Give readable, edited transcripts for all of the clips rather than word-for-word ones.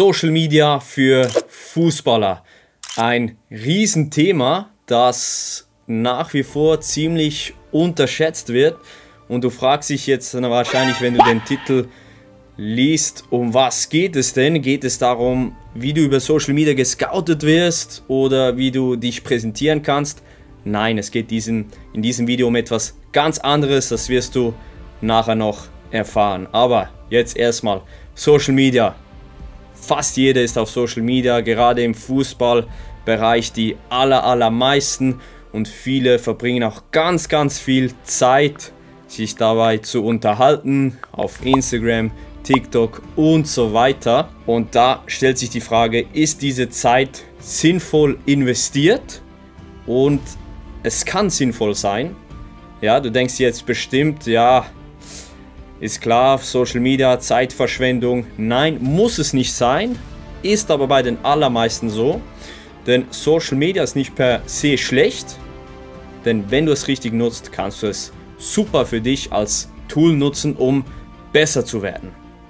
Social Media für Fußballer. Ein Riesenthema, das nach wie vor ziemlich unterschätzt wird. Und du fragst dich jetzt wahrscheinlich, wenn du den Titel liest, um was geht es denn? Geht es darum, wie du über Social Media gescoutet wirst oder wie du dich präsentieren kannst? Nein, es geht in diesem Video um etwas ganz anderes, das wirst du nachher noch erfahren. Aber jetzt erstmal Social Media. Fast jeder ist auf Social Media, gerade im Fußballbereich die allermeisten, und viele verbringen auch ganz viel Zeit, sich dabei zu unterhalten auf Instagram, TikTok und so weiter. Und da stellt sich die Frage, ist diese Zeit sinnvoll investiert? Und es kann sinnvoll sein. Ja, du denkst jetzt bestimmt, ja, ist klar, Social Media, Zeitverschwendung. Nein, muss es nicht sein, ist aber bei den allermeisten so. Denn Social Media ist nicht per se schlecht, denn wenn du es richtig nutzt, kannst du es super für dich als Tool nutzen, um besser zu werden.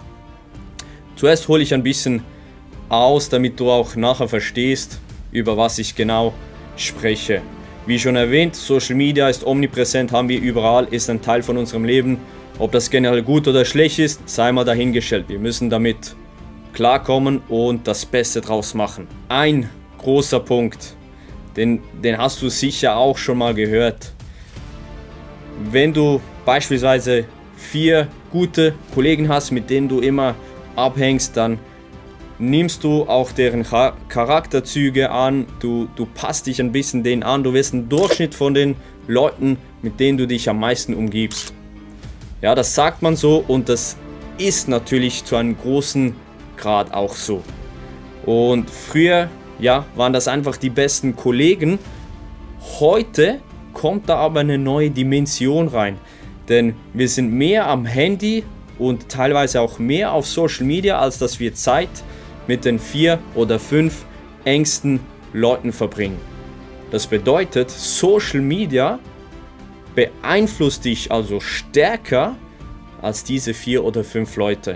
Zuerst hole ich ein bisschen aus, damit du auch nachher verstehst, über was ich genau spreche. Wie schon erwähnt, Social Media ist omnipräsent, haben wir überall, ist ein Teil von unserem Leben. Ob das generell gut oder schlecht ist, sei mal dahingestellt. Wir müssen damit klarkommen und das Beste draus machen. Ein großer Punkt, den hast du sicher auch schon mal gehört. Wenn du beispielsweise 4 gute Kollegen hast, mit denen du immer abhängst, dann nimmst du auch deren Charakterzüge an, du passt dich ein bisschen denen an, du wirst ein Durchschnitt von den Leuten, mit denen du dich am meisten umgibst. Ja, das sagt man so und das ist natürlich zu einem großen Grad auch so. Und früher, ja, waren das einfach die besten Kollegen. Heute kommt da aber eine neue Dimension rein, denn wir sind mehr am Handy und teilweise auch mehr auf Social Media, als dass wir Zeit mit den 4 oder 5 engsten Leuten verbringen. Das bedeutet, Social Media beeinflusst dich also stärker als diese 4 oder 5 Leute.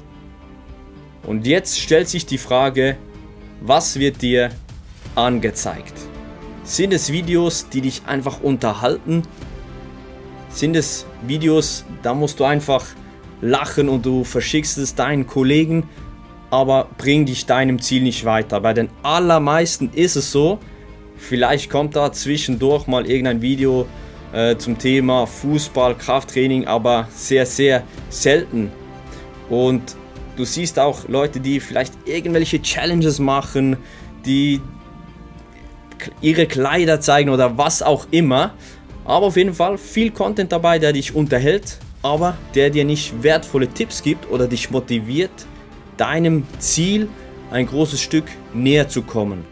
Und jetzt stellt sich die Frage, was wird dir angezeigt? Sind es Videos, die dich einfach unterhalten? Sind es Videos, da musst du einfach lachen und du verschickst es deinen Kollegen, aber bring dich deinem Ziel nicht weiter? Bei den allermeisten ist es so, vielleicht kommt da zwischendurch mal irgendein Video zum Thema Fußball, Krafttraining, aber sehr selten. Und du siehst auch Leute, die vielleicht irgendwelche Challenges machen, die ihre Kleider zeigen oder was auch immer. Aber auf jeden Fall viel Content dabei, der dich unterhält, aber der dir nicht wertvolle Tipps gibt oder dich motiviert, deinem Ziel ein großes Stück näher zu kommen.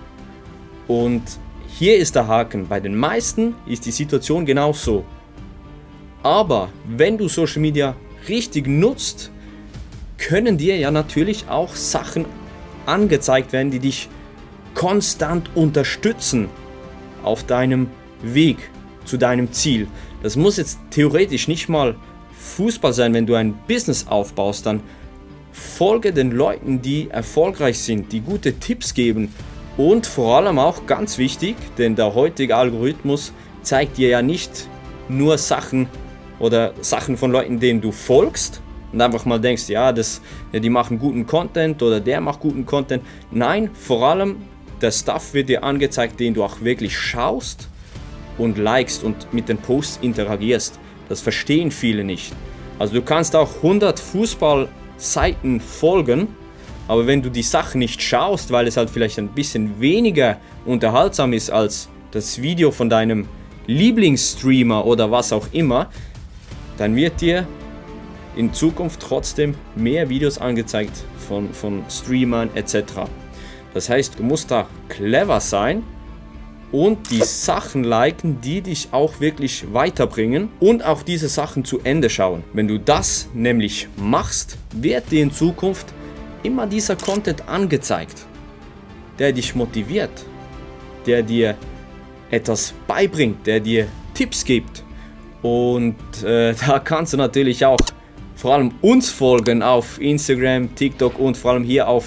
Und hier ist der Haken. Bei den meisten ist die Situation genauso. Aber wenn du Social Media richtig nutzt, können dir ja natürlich auch Sachen angezeigt werden, die dich konstant unterstützen auf deinem Weg zu deinem Ziel. Das muss jetzt theoretisch nicht mal Fußball sein. Wenn du ein Business aufbaust, dann folge den Leuten, die erfolgreich sind, die gute Tipps geben. Und vor allem auch ganz wichtig, denn der heutige Algorithmus zeigt dir ja nicht nur Sachen oder Sachen von Leuten, denen du folgst und einfach mal denkst, ja, die machen guten Content oder der macht guten Content. Nein, vor allem der Stuff wird dir angezeigt, den du auch wirklich schaust und likest und mit den Posts interagierst. Das verstehen viele nicht. Also du kannst auch 100 Fußballseiten folgen, aber wenn du die Sachen nicht schaust, weil es halt vielleicht ein bisschen weniger unterhaltsam ist als das Video von deinem Lieblingsstreamer oder was auch immer, dann wird dir in Zukunft trotzdem mehr Videos angezeigt von Streamern etc. Das heißt, du musst da clever sein und die Sachen liken, die dich auch wirklich weiterbringen und auch diese Sachen zu Ende schauen. Wenn du das nämlich machst, wird dir in Zukunft immer dieser Content angezeigt, der dich motiviert, der dir etwas beibringt, der dir Tipps gibt. Und da kannst du natürlich auch vor allem uns folgen auf Instagram, TikTok und vor allem hier auf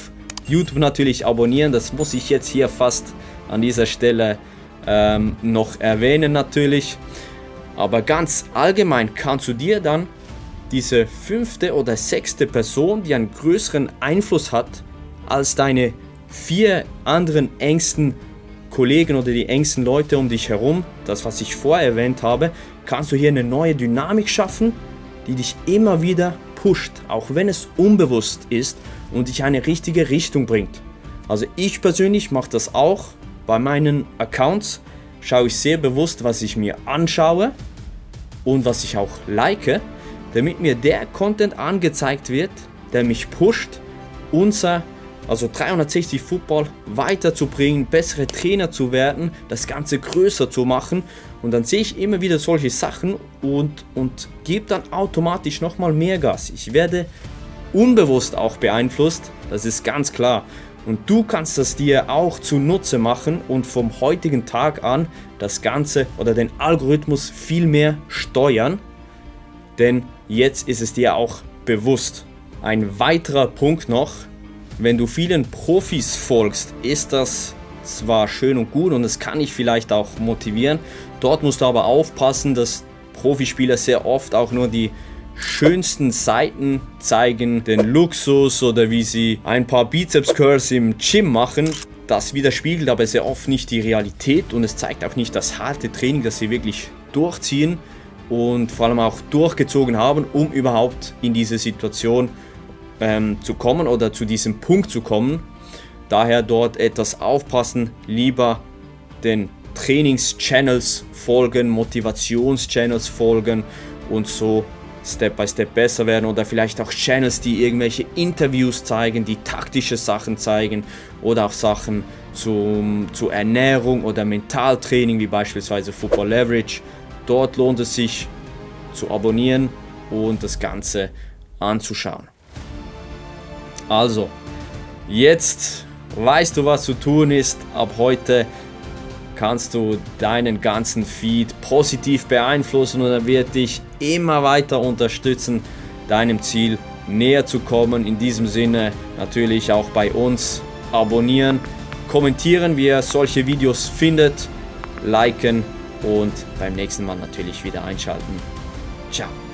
YouTube natürlich abonnieren, das muss ich jetzt hier fast an dieser Stelle noch erwähnen natürlich. Aber ganz allgemein kannst du dir dann diese 5. oder 6. Person, die einen größeren Einfluss hat als deine 4 anderen engsten Kollegen oder die engsten Leute um dich herum, das was ich vorher erwähnt habe, kannst du hier eine neue Dynamik schaffen, die dich immer wieder pusht, auch wenn es unbewusst ist und dich in eine richtige Richtung bringt. Also ich persönlich mache das auch bei meinen Accounts, schaue ich sehr bewusst, was ich mir anschaue und was ich auch like, damit mir der Content angezeigt wird, der mich pusht, also 360 Football weiterzubringen, bessere Trainer zu werden, das Ganze größer zu machen. Und dann sehe ich immer wieder solche Sachen und gebe dann automatisch nochmal mehr Gas. Ich werde unbewusst auch beeinflusst, das ist ganz klar. Und du kannst das dir auch zunutze machen und vom heutigen Tag an das Ganze oder den Algorithmus viel mehr steuern, denn jetzt ist es dir auch bewusst. Ein weiterer Punkt noch, wenn du vielen Profis folgst, ist das zwar schön und gut und es kann dich vielleicht auch motivieren, dort musst du aber aufpassen, dass Profispieler sehr oft auch nur die schönsten Seiten zeigen, den Luxus oder wie sie ein paar Bizeps Curls im Gym machen. Das widerspiegelt aber sehr oft nicht die Realität und es zeigt auch nicht das harte Training, das sie wirklich durchziehen und vor allem auch durchgezogen haben, um überhaupt in diese Situation zu kommen oder zu diesem Punkt zu kommen. Daher dort etwas aufpassen, lieber den Trainings-Channels folgen, Motivations-Channels folgen und so Step by Step besser werden oder vielleicht auch Channels, die irgendwelche Interviews zeigen, die taktische Sachen zeigen oder auch Sachen zur Ernährung oder Mentaltraining, wie beispielsweise Football Leverage. Dort lohnt es sich zu abonnieren und das Ganze anzuschauen. Also, jetzt weißt du, was zu tun ist. Ab heute kannst du deinen ganzen Feed positiv beeinflussen und er wird dich immer weiter unterstützen, deinem Ziel näher zu kommen. In diesem Sinne natürlich auch bei uns abonnieren, kommentieren, wie ihr solche Videos findet, liken und beim nächsten Mal natürlich wieder einschalten. Ciao.